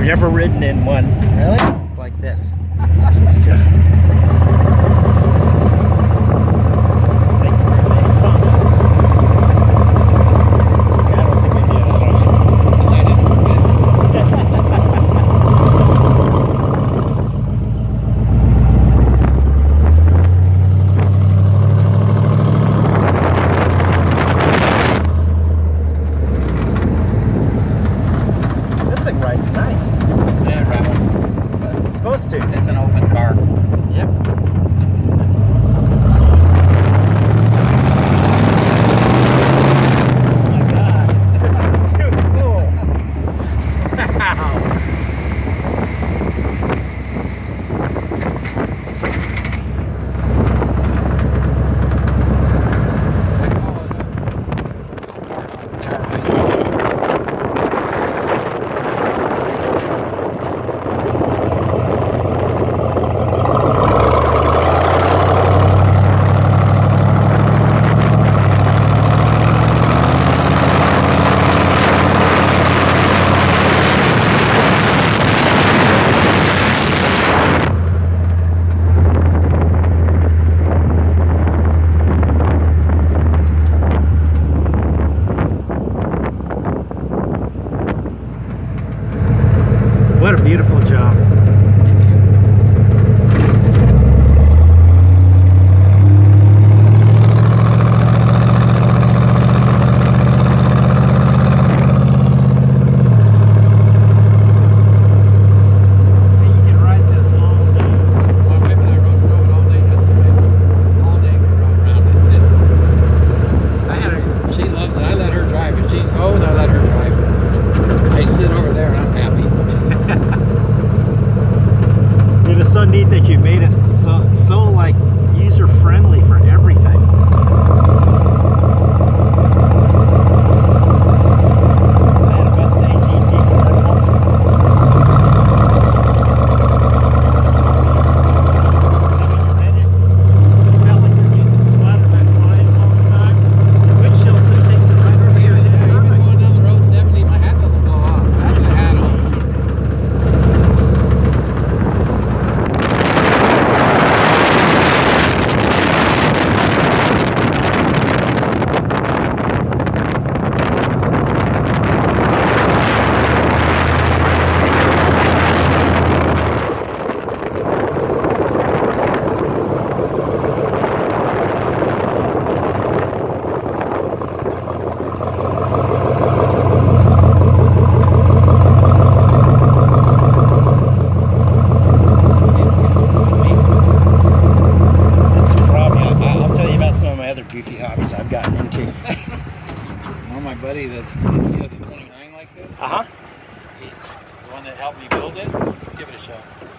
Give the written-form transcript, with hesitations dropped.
I've never ridden in one. Really? Like this. This is just... Ride's nice. Yeah, it rattles. But It's supposed to. it's an open car. Yep. Oh my god, this is too cool. Wow. What a beautiful job. It is so neat that you made it so like user friendly for everything. I had a Mustang GT convertible. And it felt like you're getting spotted by flies all the time. The windshield just takes it right over your head. Even going down the road 70, my hat doesn't blow off. I have a hat on. Goofy hobbies I've gotten into. Well, my buddy, he has a 29 like this. Uh-huh. The one that helped me build it, give it a shot.